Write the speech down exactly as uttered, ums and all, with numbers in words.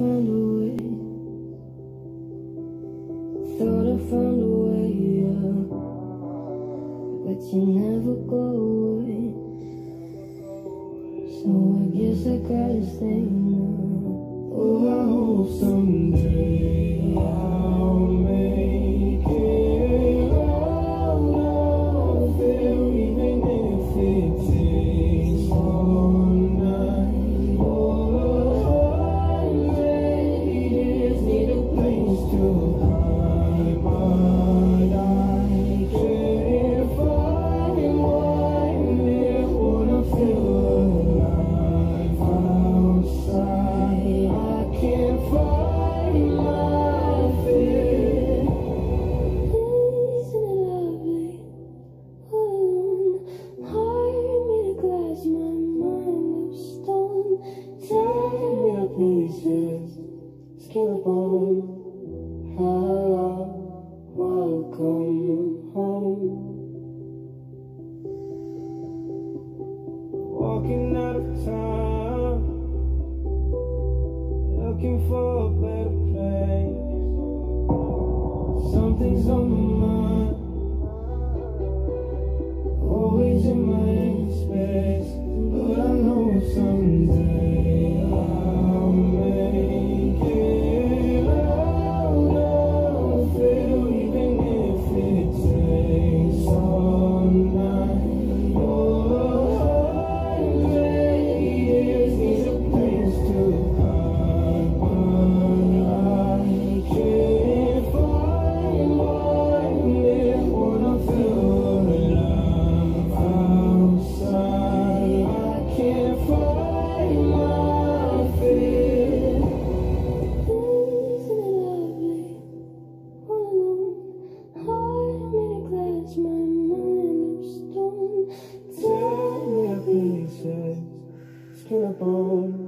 found a way. Thought I found a way, yeah. But you never go away. So I guess I gotta stay now. Oh, I hope someday I'll make it out of there, even if it takes all night. Oh, ladies need a place to hide, but I can't find one there. Wanna feel alive outside. I can't find my fear. Isn't it lovely? Alone, heart made of glass, my mind of stone. Tear me to pieces, skin and bone. Hello, welcome home. Walking out of town, looking for a better place. Something's on my mind, always in my space. But I know someday I'll make it out of there, even if it takes all night. Oh, ladies need a place to hide, but I can't find one there. Wanna feel alive outside. I can't find my fear. Isn't it lovely? All alone, heart made of glass, my mind of stone. Tear me to pieces, skin and bone.